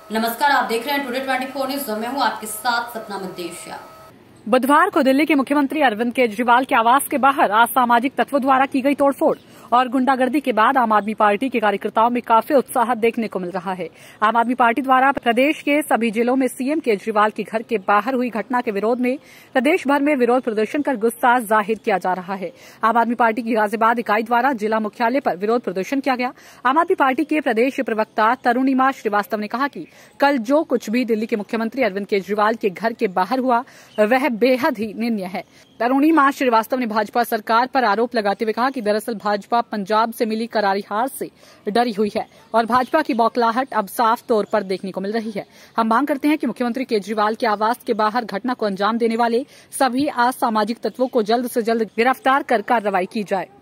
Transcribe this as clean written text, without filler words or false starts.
नमस्कार, आप देख रहे हैं टुडे 24 न्यूज। मैं हूं आपके साथ सपना मदेशिया। बुधवार को दिल्ली के मुख्यमंत्री अरविंद केजरीवाल के आवास के बाहर असामाजिक तत्वों द्वारा की गई तोड़फोड़ और गुंडागर्दी के बाद आम आदमी पार्टी के कार्यकर्ताओं में काफी उत्साह देखने को मिल रहा है। आम आदमी पार्टी द्वारा प्रदेश के सभी जिलों में सीएम केजरीवाल के घर के बाहर हुई घटना के विरोध में प्रदेश भर में विरोध प्रदर्शन कर गुस्सा जाहिर किया जा रहा है। आम आदमी पार्टी की गाजियाबाद इकाई द्वारा जिला मुख्यालय पर विरोध प्रदर्शन किया गया। आम आदमी पार्टी के प्रदेश प्रवक्ता तरुणिमा श्रीवास्तव ने कहा कि कल जो कुछ भी दिल्ली के मुख्यमंत्री अरविंद केजरीवाल के घर के बाहर हुआ वह बेहद ही निंदनीय है। तरुणिमा श्रीवास्तव ने भाजपा सरकार पर आरोप लगाते हुए कहा कि दरअसल भाजपा पंजाब से मिली करारी हार से डरी हुई है और भाजपा की बौखलाहट अब साफ तौर पर देखने को मिल रही है। हम मांग करते हैं कि मुख्यमंत्री केजरीवाल के आवास के बाहर घटना को अंजाम देने वाले सभी असामाजिक तत्वों को जल्द से जल्द गिरफ्तार कर कार्रवाई की जाए।